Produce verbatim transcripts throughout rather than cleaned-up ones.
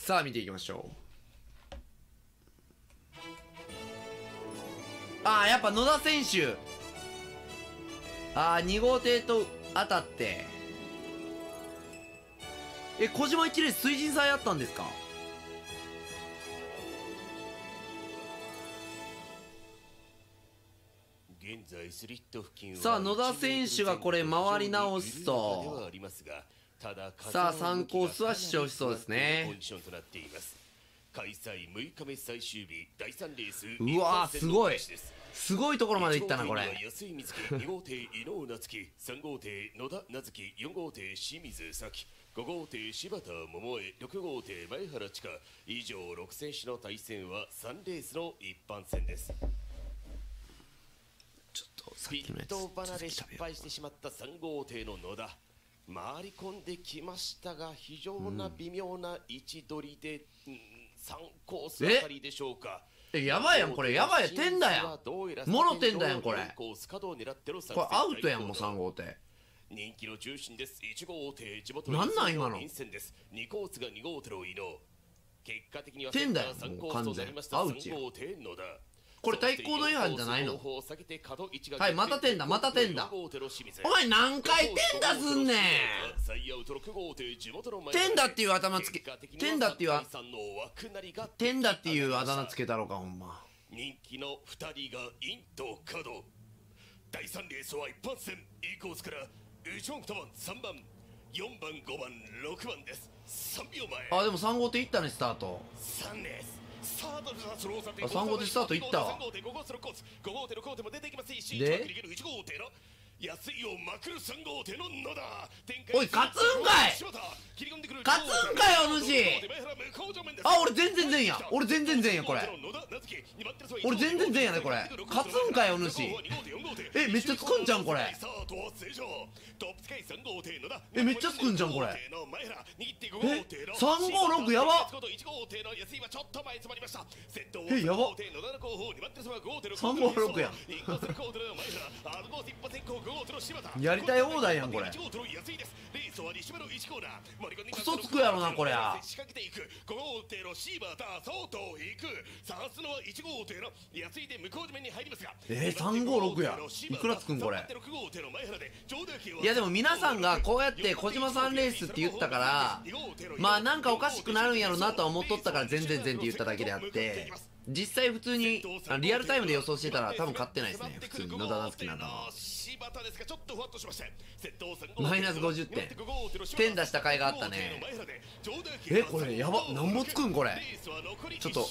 さあ見ていきましょう。ああ、やっぱ野田選手。ああ、に号艇と当たって。え、小島一塁水神祭あったんですか？ 現在スリット付近はさあ野田選手がこれ回り直すと、さあさんコースは視聴しそうですね。 開催むいかめ最終日だいさんレース。 うわー、すごいすごいところまで行ったなこれ。 安井瑞希、に号艇伊能夏樹、さん号艇野田夏樹、よん号艇清水咲、ご号艇柴田桃江、ろく号艇前原千佳。以上ろく選手の対戦はさんレースの一般戦です。 ちょっとさっピきのやつット離れ失敗してしまったさん号艇の野田、回り込んできましたが非常な微妙な位置取りで、うん、さんコースあたりでしょうか。 え、やばいやんこれ、やばいやん、点だやん、モノ点だやんこれ。これアウトやんもうさん号艇。 人気の重心です。いち号艇地元なんなん今の陰線です。にコースがに号艇の伊野、結果的には点だよさんコもう完全ースとなりました。 アウチやん。 さん号艇野田、 これ対抗の違反じゃないの？は、 はいまた点だまた点だ。お前何回点だすんねん。点だっていう頭つけ、点だっていうあ点だっていうあだ名つけたろかほんま。 人気のふたりがインと角。だいさんレースは一般戦 E コースからウチョンクタバンさんばん、よんばん、ごばん、ろくばんです。さんびょうまえ。 あ、でもさん号艇いったねスタート。 さんレーススタートです。スローさんあさん号艇スタートいったわ。 さん号艇ご号艇ろくコース、ご号艇ろく号艇も出てきます。いちでいち号艇の安いをまくるさん号艇の野田。 おい勝つんかい勝つんかいお主。あ、俺全然前や、俺全然前やこれ。俺全然前やねこれ。勝つんかいお主。え、めっちゃつくんじゃんこれ。え、めっちゃつくんじゃんこれ。え、さんごろくやば。え、やば。さんごろくやん。やりたい放題やんこれ。クソつくやろなこりゃ。えー、さんごろくや。いくらつくんこれ。いやでも皆さんがこうやって小島さんレースって言ったから、まあなんかおかしくなるんやろなとは思っとったから全然全って言っただけであって、実際普通にリアルタイムで予想してたら多分勝ってないですね。普通に野田夏樹なんかはマイナスごじゅってん、点出した甲斐があったね。え、これやば、なんぼつくんこれ。ちょっと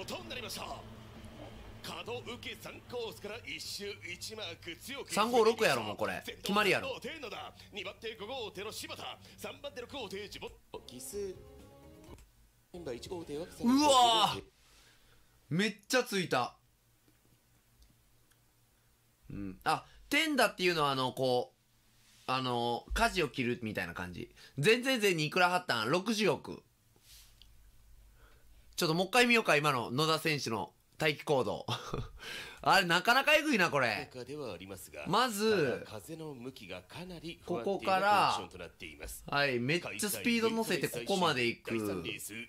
さんごろくやろもうこれ決まりやろ。うわー、めっちゃついた。うん。あ、点だっていうのはあの、こう、あの、舵を切るみたいな感じ。全然全にいくら貼ったん ?ろくじゅうおく。ちょっともう一回見ようか、今の野田選手の待機行動。あれ、なかなかえぐいな、これ。まず、ここから、はい、めっちゃスピード乗せてここまで行く。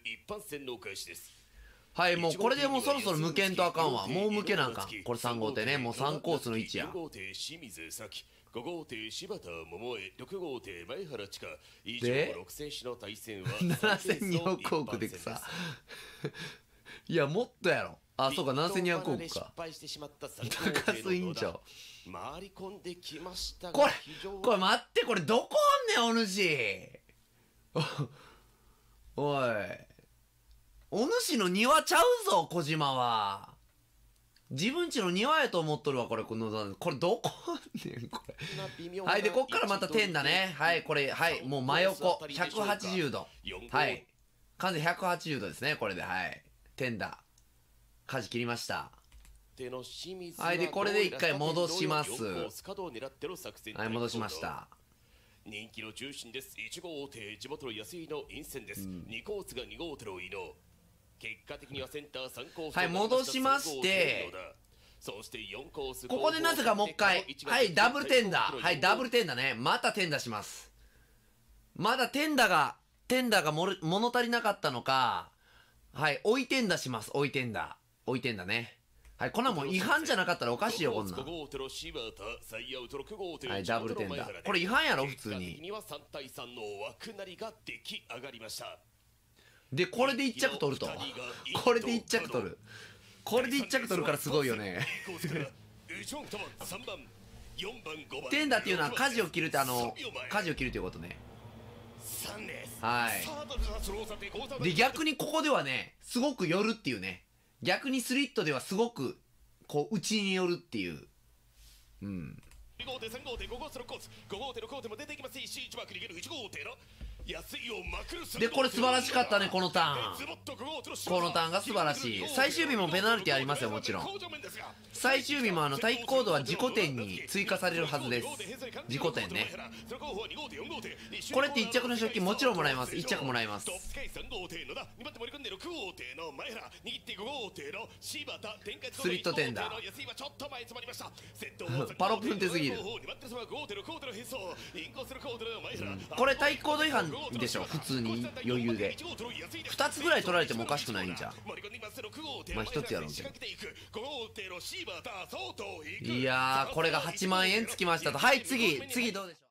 はい、もうこれでもうそろそろ向けんとあかんわ。もう向けなあかん。これさん号艇ね。もうさんコースの位置や。 ご号艇清水咲、ご号艇柴田桃江、ろく号艇前原千佳。以上ろく選手の対戦はななせんにひゃくおくでさ。いや、もっとやろ。あ、そうか、ななせんにひゃくおくか。高須委員長。 回り込んできましたが、 これ、これ待って、これどこおんねん、お主。おい。お主の庭ちゃうぞ、小島は。自分ちの庭やと思っとるわ、これ、この、これどこおんねん、これ。はい、で、こっからまた点だね。はい、これ、はい、もう真横。ひゃくはちじゅうど。はい。完全ひゃくはちじゅうどですね、これで、はい。点だ。舵切りました。はい、で、これで一回戻します。はい、戻しました。 人気の重心です。いち号艇地元の安井の陰線です。うん、にコースがに号艇の伊野。結果的にはセンターさんコース。 はい、戻しまして、 そしてよんコース。 ここでなぜかもう一回、はい、ダブルテンダー。はい、ダブルテンダーね。またテンダーします。まだテンダーがテンダーがもる物足りなかったのか、はい、追いテンダします。追いテンダ追いテンダね。はい、こんなんもう違反じゃなかったらおかしいよ、こんなん。はい、ダブルテンダー。これ違反やろ、普通に。で、これでいっ着取ると。これでいっ着取る。これでいっ着取るからすごいよね。テンダっていうのは舵を切るって、あの、舵を切るということね。はい。で、逆にここではね、すごく寄るっていうね。逆にスリットではすごくこう内に寄るっていう。うん。でこれ素晴らしかったね、このターン。このターンが素晴らしい。最終日もペナルティありますよ、もちろん。最終日もあの対高度は自己点に追加されるはずです。自己点ね。これっていっ着の賞金もちろんもらえます。いっ着もらえます。スリットテンダーパロプンってすぎる、うん、これ対高度違反でしょ、普通に余裕でふたつぐらい取られてもおかしくないんじゃん。まあひとつやろうけど。いやー、これがはちまんえんつきましたと。はい、次次どうでしょう。